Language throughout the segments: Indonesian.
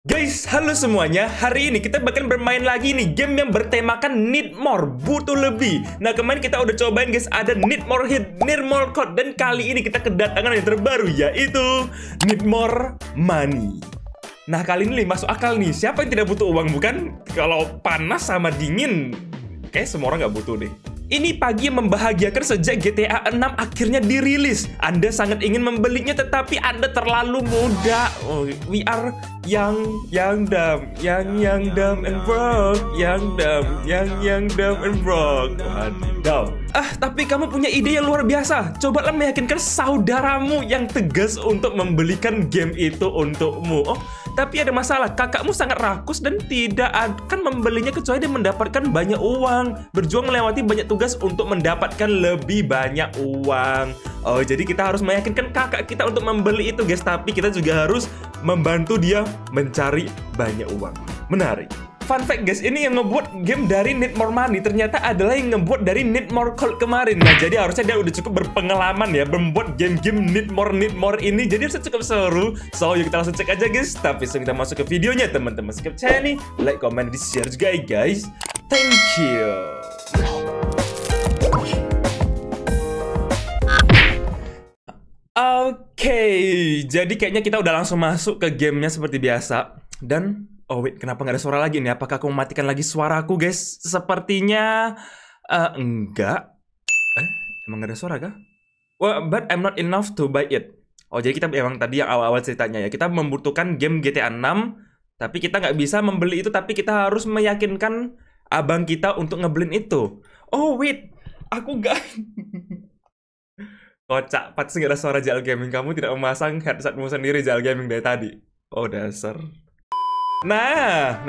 Guys, halo semuanya. Hari ini kita bakal bermain lagi nih game yang bertemakan Need More, butuh lebih. Nah, kemarin kita udah cobain guys, ada Need More Hit, Need More Code, dan kali ini kita kedatangan yang terbaru, yaitu Need More Money. Nah, kali ini masuk akal nih. Siapa yang tidak butuh uang, bukan? Kalau panas sama dingin, kayak semua orang nggak butuh deh. Ini pagi yang membahagiakan sejak GTA 6 akhirnya dirilis. Anda sangat ingin membelinya tetapi Anda terlalu muda. Oh, we are young dumb and broke. Young dumb and broke. Wadaw. Tapi kamu punya ide yang luar biasa. Cobalah meyakinkan saudaramu yang tegas untuk membelikan game itu untukmu. Oh, tapi ada masalah. Kakakmu sangat rakus dan tidak akan membelinya kecuali dia mendapatkan banyak uang. Berjuang melewati banyak tugas untuk mendapatkan lebih banyak uang. Oh, jadi kita harus meyakinkan kakak kita untuk membeli itu, guys. Tapi kita juga harus membantu dia mencari banyak uang. Menarik. Fun fact guys, ini yang ngebuat game dari Need More Money ternyata adalah yang ngebuat dari Need More Code kemarin. Nah, jadi harusnya dia udah cukup berpengalaman ya membuat game-game Need More ini. Jadi harusnya cukup seru. So, yuk kita langsung cek aja guys. Tapi sebelum kita masuk ke videonya, teman-teman skip channel, like, comment, di share juga ya guys. Thank you. Oke, jadi kayaknya kita udah langsung masuk ke gamenya seperti biasa. Dan oh wait, kenapa nggak ada suara lagi nih? Apakah aku mematikan lagi suaraku, guys? Sepertinya enggak. Emang nggak ada suara kah? Well, but I'm not enough to buy it. Oh, jadi kita emang tadi yang awal-awal ceritanya ya. Kita membutuhkan game GTA 6, tapi kita nggak bisa membeli itu, tapi kita harus meyakinkan abang kita untuk ngebeliin itu. Oh wait, aku nggak... Kocak, pasti nggak ada suara JL Gaming. Kamu tidak memasang headsetmu sendiri JL Gaming dari tadi. Oh, dasar. Nah,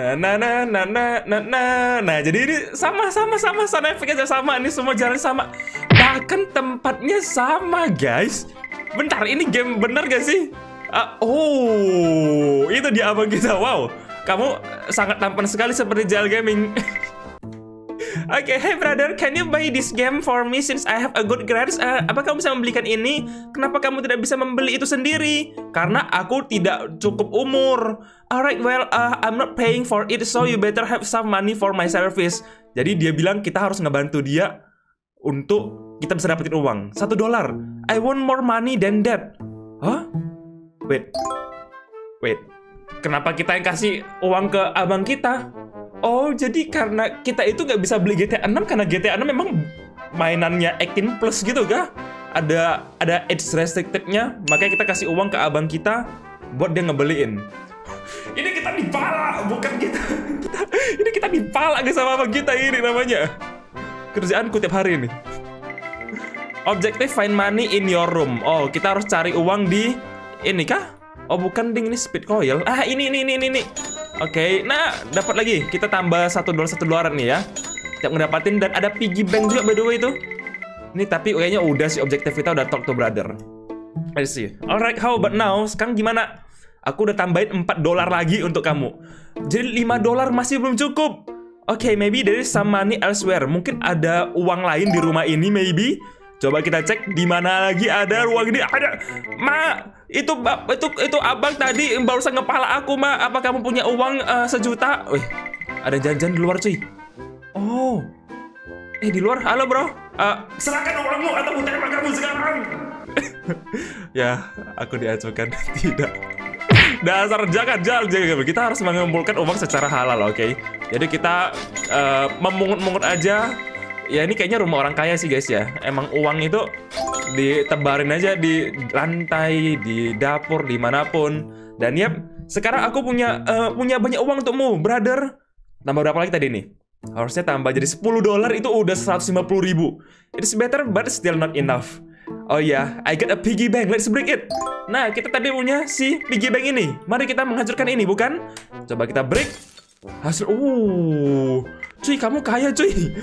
jadi ini sama sound efeknya sama, ini semua jalan sama. Bahkan tempatnya sama, guys. Bentar, ini game bener gak sih? Oh, itu dia abang kita. Wow, kamu sangat tampan sekali seperti JL Gaming. Oke, hey brother, can you buy this game for me since I have a good grades? Apa kamu bisa membelikan ini? Kenapa kamu tidak bisa membeli itu sendiri? Karena aku tidak cukup umur. Alright, well, I'm not paying for it, so you better have some money for my service. Jadi dia bilang kita harus ngebantu dia untuk kita bisa dapetin uang. $1. I want more money than that. Hah? Wait. Kenapa kita yang kasih uang ke abang kita? Oh, jadi karena kita itu nggak bisa beli GTA 6 karena GTA 6 memang mainannya 18 plus gitu kah? Ada age restricted-nya, makanya kita kasih uang ke abang kita buat dia ngebeliin. Ini kita dipala, bukan ini kita dipala guys sama abang kita, ini namanya. Kerjaanku tiap hari ini. Objective find money in your room. Oh, kita harus cari uang di ini kah? Oh, bukan ding, ini speed coil. Ini. Oke, nah dapat lagi. Kita tambah $1 nih ya. Tiap ngedapatin, dan ada piggy bank juga by the way itu. Ini tapi kayaknya udah sih objektif kita udah talk to brother. I see. Alright, how about now? Sekarang gimana? Aku udah tambahin $4 lagi untuk kamu. Jadi $5 masih belum cukup. Oke, maybe there is some money elsewhere. Mungkin ada uang lain di rumah ini maybe. Coba kita cek di mana lagi ada uang ini. Ada. Ma, itu abang tadi barusan ngepala aku, Ma. Apa kamu punya uang 1 juta? Wih, ada jajan di luar, cuy. Oh. Di luar. Halo, bro. Serahkan uangmu atau tembak kamu sekarang. Ya, aku diacukan. Tidak. Dasar jangan. Kita harus mengumpulkan uang secara halal, oke? Jadi kita memungut-mungut aja. Ya, ini kayaknya rumah orang kaya sih guys ya. Emang uang itu ditebarin aja di lantai, di dapur, dimanapun. Dan ya, sekarang aku punya banyak uang untukmu, brother. Tambah berapa lagi tadi nih? Harusnya tambah jadi $10, itu udah 150.000. It's better but still not enough. Oh ya, I got a piggy bank, let's break it. Nah, kita tadi punya si piggy bank ini. Mari kita menghancurkan ini, bukan? Coba kita break. Hasil, cuy, kamu kaya cuy.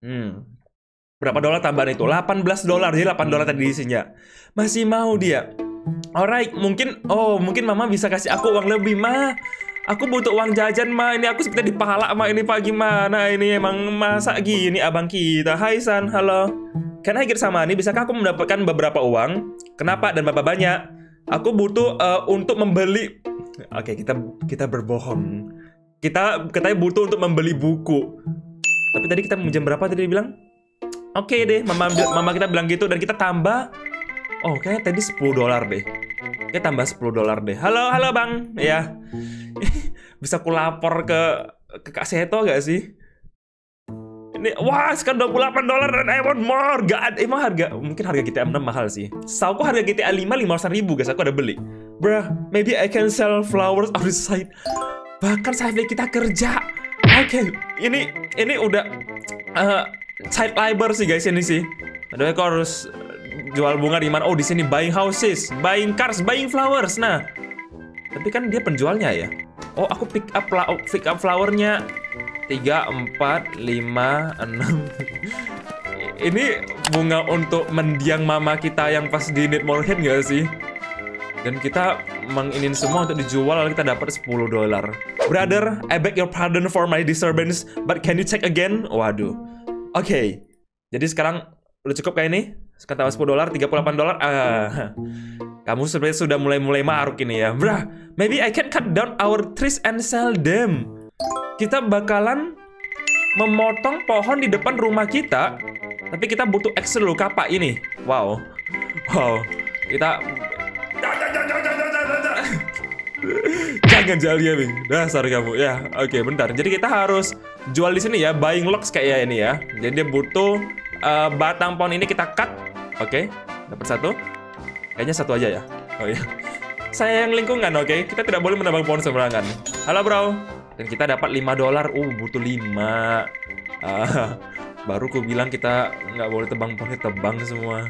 Berapa dolar tambahan itu? $18. Jadi $8 tadi isinya. Masih mau dia. Alright, mungkin mama bisa kasih aku uang lebih, Ma. Aku butuh uang jajan, Ma. Ini aku seperti dipala, Ma. Ini pagi mana? Ini emang masa gini abang kita. Hai San, halo. Can I get some money? Bisakah aku mendapatkan beberapa uang? Kenapa dan berapa banyak? Aku butuh untuk membeli Oke, kita berbohong. Kita katanya butuh untuk membeli buku. Tapi tadi kita jam berapa tadi dia bilang? Oke deh, mama kita bilang gitu dan kita tambah. Oh, kayaknya tadi $10 deh. Kita tambah $10 deh. Halo, halo Bang. Ya. Bisa aku lapor ke Kak Seto gak sih? Ini, wah, sekarang $28 dan I want more. Gak, emang mungkin harga GTA 6 mahal sih. Sauku harga GTA 5 500.000 guys, aku ada beli. Bruh, maybe I can sell flowers on the side. Bahkan sampai kita kerja. Oke, ini udah side labor sih guys ini sih. Aduh, aku harus jual bunga di mana? Oh, di sini buying houses, buying cars, buying flowers. Nah, tapi kan dia penjualnya ya. Oh, aku pick up flowernya 3, 4, 5, 6. Ini bunga untuk mendiang mama kita yang pas di Need More Hand gak sih? Dan kita menginin semua untuk dijual, lalu kita dapat $10. Brother, I beg your pardon for my disturbance, but can you check again? Waduh. Oke. Jadi sekarang udah cukup kayak ini? Sekarang tambah $10, $38. Kamu sebenarnya sudah mulai maruk ini ya. Bruh, maybe I can cut down our trees and sell them. Kita bakalan memotong pohon di depan rumah kita, tapi kita butuh extra dulu kapak ini. Wow. Kita jangan jalan Bing. Dasar kamu. Ya, oke, bentar. Jadi kita harus jual di sini ya, buying logs kayak ini ya. Jadi dia butuh batang pohon ini kita cut. Oke, dapat satu. Kayaknya satu aja ya. Oh iya. Sayang lingkungan, oke. Kita tidak boleh menebang pohon sembarangan. Halo, bro. Dan kita dapat $5. Butuh 5. Baru ku bilang kita nggak boleh tebang pohon, tebang semua.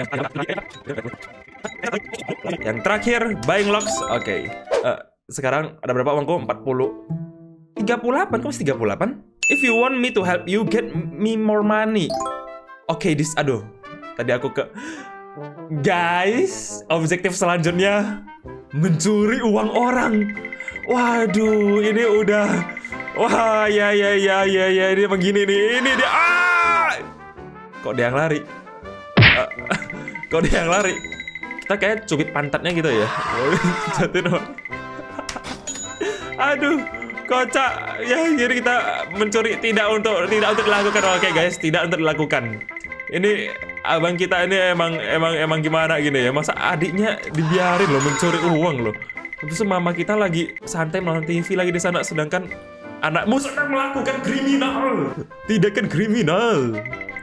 Yang terakhir, buying logs. Oke. Sekarang ada berapa uangku? 40. 38, kok 38? If you want me to help you, get me more money. Oke, aduh. Tadi aku ke... Guys, objektif selanjutnya mencuri uang orang. Waduh, ini udah... Wah, ya, ini begini nih. Ini dia. Kok dia yang lari? Kok dia yang lari? Kita kayak cubit pantatnya gitu ya. Jatuh dong. Aduh, kocak. Ya, jadi kita mencuri tidak untuk dilakukan. Oke, guys, tidak untuk dilakukan. Ini abang kita ini emang gimana gini ya? Masa adiknya dibiarin loh mencuri uang loh. Terus mama kita lagi santai nonton TV lagi di sana, sedangkan anakmu sedang melakukan kriminal. Tidak kan kriminal.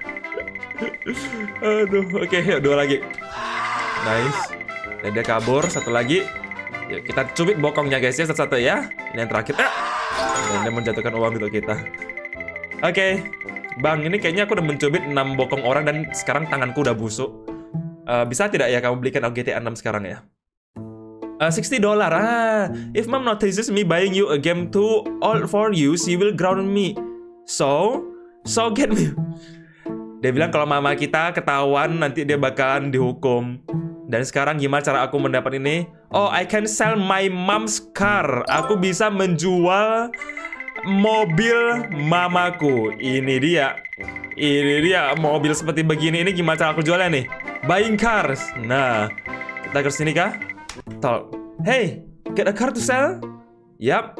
Aduh, oke, yuk, 2 lagi. Nice. Dan dia kabur, satu lagi. Yuk, kita cubit bokongnya guys ya, satu-satu ya. Ini yang terakhir. Dan dia menjatuhkan uang untuk kita. Oke. Bang, ini kayaknya aku udah mencubit 6 bokong orang dan sekarang tanganku udah busuk. Bisa tidak ya kamu belikan GTA 6 sekarang ya? $60. If mom notices me buying you a game too old for you, she will ground me. So get me. Dia bilang kalau mama kita ketahuan nanti dia bakalan dihukum. Dan sekarang gimana cara aku mendapat ini? Oh, I can sell my mom's car. Aku bisa menjual mobil mamaku. Ini dia mobil seperti begini. Ini gimana cara aku jualnya nih? Buying cars. Nah, kita ke sini kah? Talk. Hey, get a car to sell? Yap.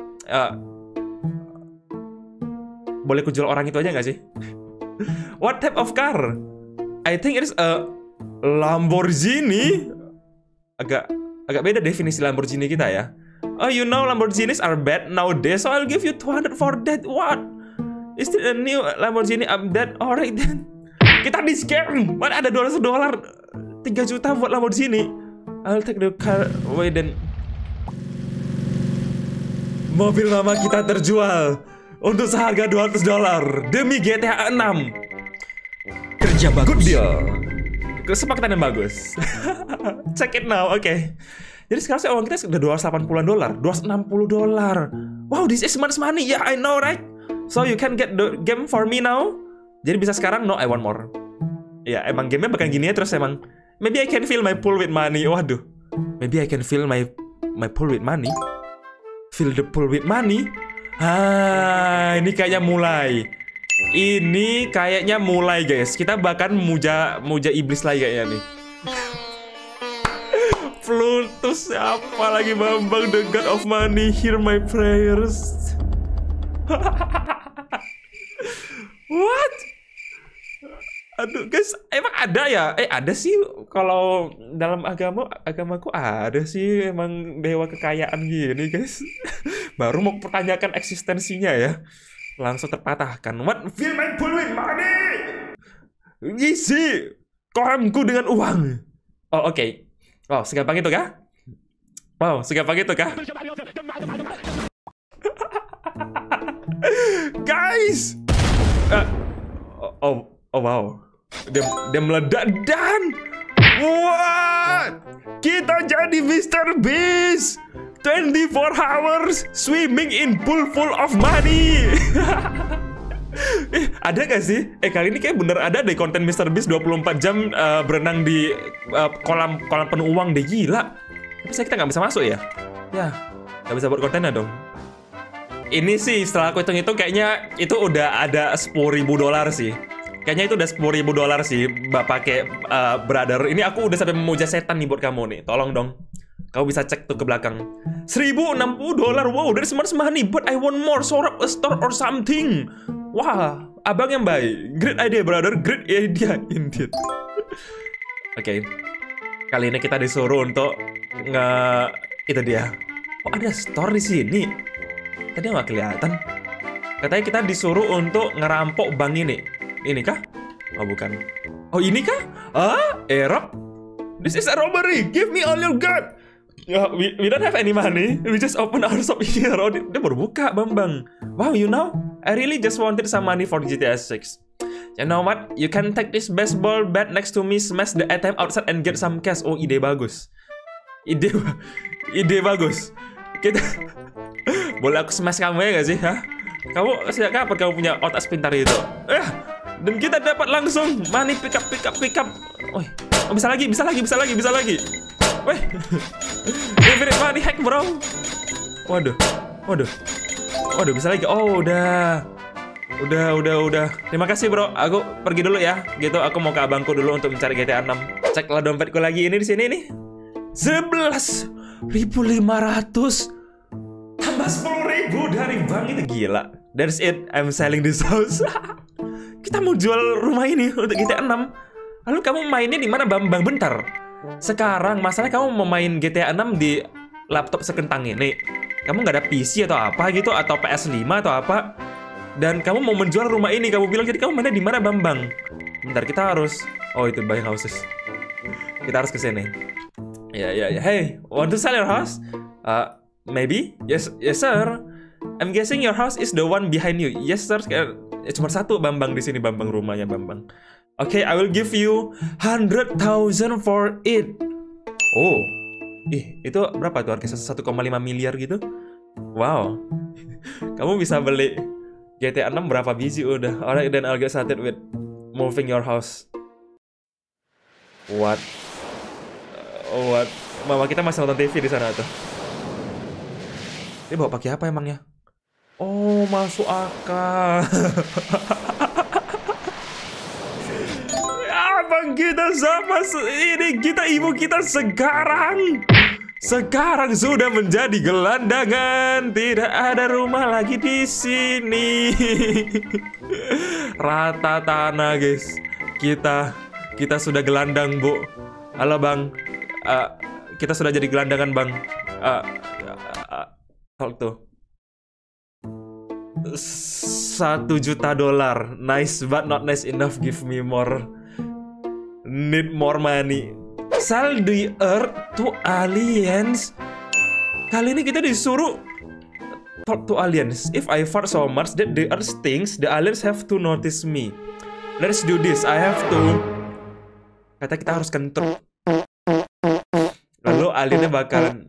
Boleh ku jual orang itu aja nggak sih? What type of car? I think it is a Lamborghini. Agak beda definisi Lamborghini kita ya. Oh, you know Lamborghinis are bad nowadays, so I'll give you 200 for that. What? Is it a new Lamborghini update? Alright then. Kita di scam. Mana ada $200? 3 juta buat Lamborghini. I'll take the car away then. Mobil mama kita terjual untuk seharga $200 demi GTA 6. Kerja bagus. Good deal. Kesepakatan yang bagus. Check it now. Oke. Jadi sekarang uang kita sudah $280, $260. Wow, this is much money. Yeah, I know, right? So you can get the game for me now. Jadi bisa sekarang? No, I want more. Ya, emang gamenya bakal gini ya terus emang. Maybe I can fill my pool with money. Waduh. Maybe I can fill my pool with money. Fill the pool with money. Ini kayaknya mulai. Ini kayaknya mulai, guys. Kita bahkan muja iblis lagi kayaknya nih. Plutus apa lagi Bambang, the god of money, hear my prayers. What? Aduh guys, emang ada ya? Ada sih kalau dalam agamaku ada sih emang dewa kekayaan gini guys. Baru mau pertanyakan eksistensinya ya, langsung terpatahkan. What? Fill my pool with money. Isi koramku dengan uang. Oh oke. Wow, segampang itu kah? Wow, segampang itu kah? Guys! Oh wow. Dia meledak dan what? Kita jadi Mr. Beast 24 hours swimming in pool full of money. Ada gak sih? Kali ini kayak bener ada deh konten Mr. Beast 24 jam berenang di kolam penuh uang deh, gila. Tapi saya kita nggak bisa masuk ya? Ya, nggak bisa buat kontennya dong. Ini sih setelah aku hitung-hitung kayaknya itu udah ada $10.000 sih. Kayaknya itu udah $10.000 sih, pakai brother. Ini aku udah sampai memuja setan nih buat kamu nih. Tolong dong. Kau bisa cek tuh ke belakang. $1.060. Wow, there's much money, but I want more. Set up a store or something. Wah, abang yang baik. Great idea, brother. Great idea indeed. Oke. Kali ini kita disuruh untuk itu dia. Oh, ada store di sini. Tadi nggak kelihatan. Katanya kita disuruh untuk ngerampok bank ini. Ini kah? Oh, bukan. Oh, ini kah? Erop. This is a robbery. Give me all your gun. We don't have any money. We just open our shop here. Oh, dia baru buka, Bambang. Wow, you know, I really just wanted some money for GTA 6. You know what? You can take this baseball bat next to me, smash the ATM outside and get some cash. Oh, ide bagus. Ide bagus. Kita boleh aku smash kamu ya gak sih? Hah? Kamu sejak kapan kamu punya otak sepintar itu? Dan kita dapat langsung money pick up. Oh, bisa lagi. Weh, infinite money hack bro. Waduh, bisa lagi. Oh, udah. Terima kasih bro. Aku pergi dulu ya. Gitu, aku mau ke abangku dulu untuk mencari GTA 6. Ceklah dompetku lagi ini di sini nih. 11.500 tambah 10.000 dari bank, itu gila. That's it. I'm selling this house. Kita mau jual rumah ini untuk GTA 6. Lalu kamu mainnya di mana, Bambang? Bentar. Sekarang masalahnya kamu mau main GTA 6 di laptop sekentang ini. Kamu nggak ada PC atau apa gitu, atau PS5 atau apa. Dan kamu mau menjual rumah ini, kamu bilang, jadi kamu mainnya di mana, Bambang? Bentar, kita harus... Oh, itu buying houses. Kita harus ke sini. Ya. Hey, want to sell your house? Maybe? Yes, sir. I'm guessing your house is the one behind you. Yes, sir. Cuma satu, Bambang, di sini, Bambang, rumahnya, Bambang. Okay, I will give you 100,000 for it. Oh, itu berapa tuh harganya? 1,5 miliar gitu? Wow. Kamu bisa beli GTA 6 berapa biji udah? Alright, then I'll get started with moving your house. What? Mama kita masih nonton TV di sana tuh. Dia bawa pakai apa emangnya? Oh, masuk akal. Abang kita sama ini, ibu kita sekarang sudah menjadi gelandangan. Tidak ada rumah lagi di sini. Rata tanah, guys. Kita sudah gelandang, Bu. Halo, Bang. Kita sudah jadi gelandangan, Bang. Talk tuh. $1 juta. Nice but not nice enough. Give me more. Need more money. Sell the earth to aliens. Kali ini kita disuruh talk to aliens. If I fart so much that the earth stinks, the aliens have to notice me. Let's do this. I have to. Kata kita harus kentut. Lalu aliennya bakalan.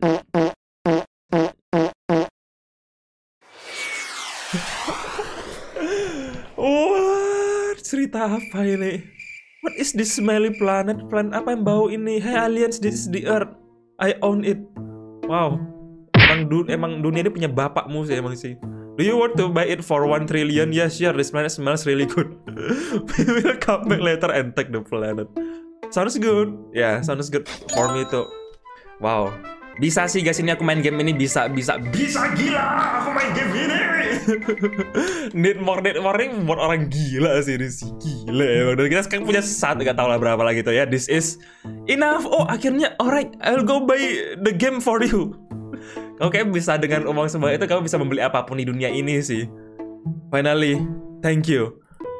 What? Cerita apa ini? What is this smelly planet? Planet apa yang bau ini? Hey aliens, this is the earth. I own it. Wow. Emang dunia ini punya bapakmu sih emang sih. Do you want to buy it for 1 trillion? Yes, sure. This planet smells really good. We will come back later and take the planet. Sounds good. Yeah, sounds good for me too. Wow. Bisa sih guys, ini aku main game ini bisa gila aku main game ini. Need more buat orang gila sih ini sih, gila ya. Dan kita sekarang punya gak tau lah berapa lagi tuh ya. This is enough. Oh akhirnya, alright, I'll go buy the game for you. Kau kayak bisa dengan uang sebanyak itu kamu bisa membeli apapun di dunia ini sih. Finally, thank you.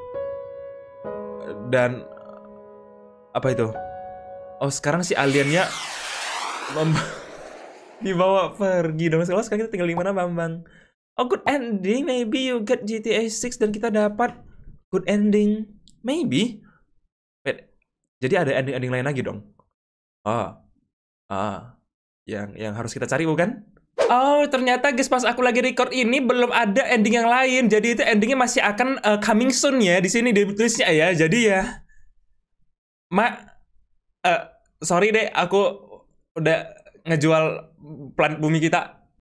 Dan apa itu? Oh sekarang si aliennya dibawa pergi dong. Sekarang kita tinggal di mana, Bambang? Oh, good ending. Maybe you get GTA 6 dan kita dapat good ending. Maybe. Wait. Jadi ada ending-ending lain lagi dong. Yang harus kita cari bukan? Oh, ternyata guys pas aku lagi record ini belum ada ending yang lain. Jadi itu endingnya masih akan coming soon ya. Di sini ditulisnya ya. Jadi ya, sorry deh, aku udah ngejual planet bumi kita